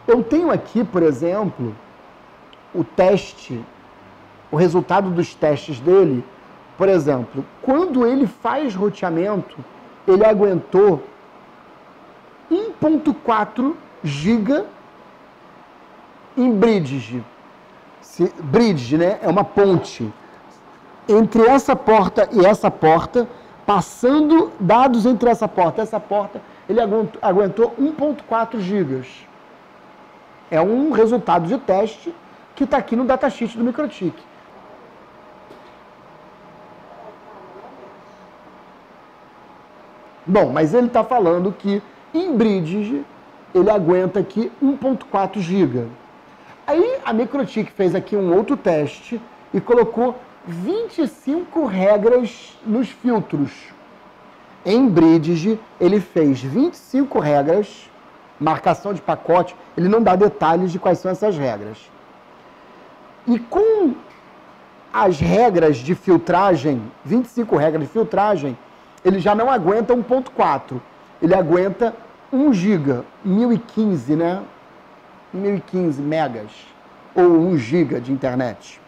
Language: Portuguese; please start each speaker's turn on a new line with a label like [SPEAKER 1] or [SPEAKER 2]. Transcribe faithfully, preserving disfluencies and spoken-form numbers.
[SPEAKER 1] Eu tenho aqui, por exemplo, o teste, o resultado dos testes dele. Por exemplo, quando ele faz roteamento, ele aguentou um ponto quatro giga em bridge. Se, bridge, né? É uma ponte entre essa porta e essa porta, passando dados entre essa porta e essa porta, ele aguentou um ponto quatro gigas. É um resultado de teste que está aqui no datasheet do MikroTik. Bom, mas ele está falando que em bridge ele aguenta aqui um ponto quatro giga. Aí a MikroTik fez aqui um outro teste e colocou vinte e cinco regras nos filtros. Em bridge ele fez vinte e cinco regras, marcação de pacote, ele não dá detalhes de quais são essas regras. E com as regras de filtragem, vinte e cinco regras de filtragem, ele já não aguenta um ponto quatro, ele aguenta um giga, mil e quinze, né? mil e quinze megas, ou um giga de internet.